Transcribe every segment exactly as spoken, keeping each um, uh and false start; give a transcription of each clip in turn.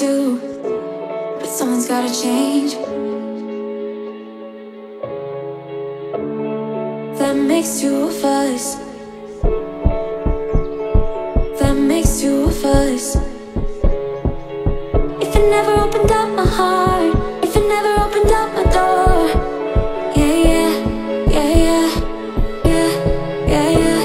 to, but someone's gotta change. That makes two of us. That makes two of us. If it never opened up my heart, if it never opened up my door, yeah, yeah, yeah, yeah, yeah, yeah, yeah.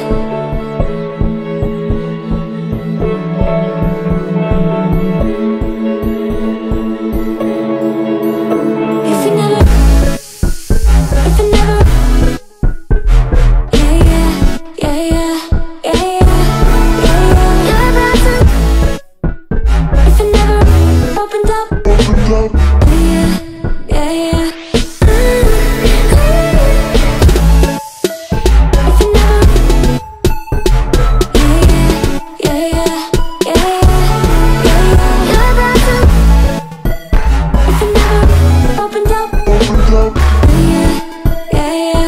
If it never, if it never, yeah, yeah, yeah, yeah, yeah, yeah, yeah, yeah. If it never opened up, opened up, yeah, yeah, yeah. If it never, yeah, yeah, yeah, yeah, yeah, yeah, yeah. If it never opened up, opened up, yeah, yeah, yeah.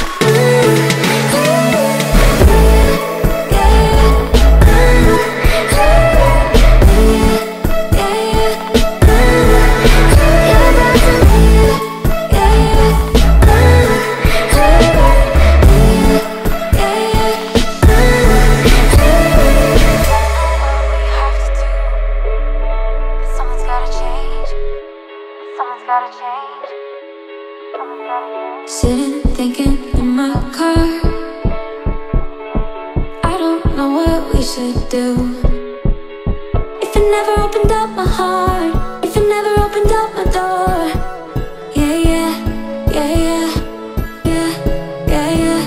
Sitting thinking in my car, I don't know what we should do. If it never opened up my heart, if it never opened up my door, yeah, yeah, yeah, yeah, yeah, yeah, yeah.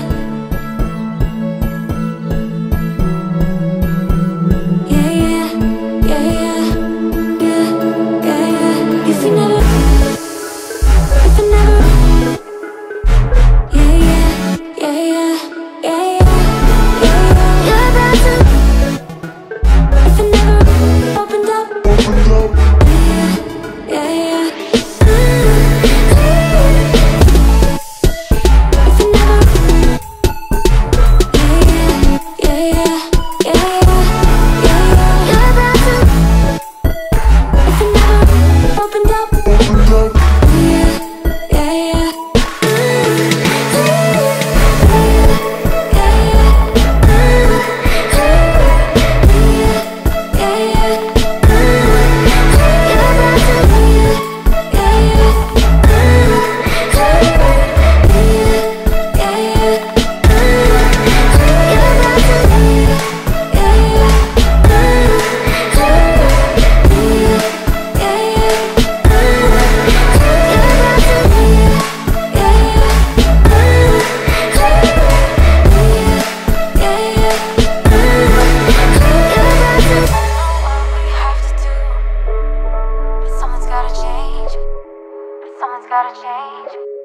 Yeah, yeah, yeah, yeah, yeah, yeah, yeah. If it never, if it never, yeah, yeah, yeah, yeah, yeah, yeah, yeah, that's it. If it never opened up, opened up, yeah, yeah, yeah. If it never, yeah, yeah, yeah, yeah, yeah, yeah, that's it. If it never opened up, opened up, yeah, yeah, yeah. Someone's gotta change.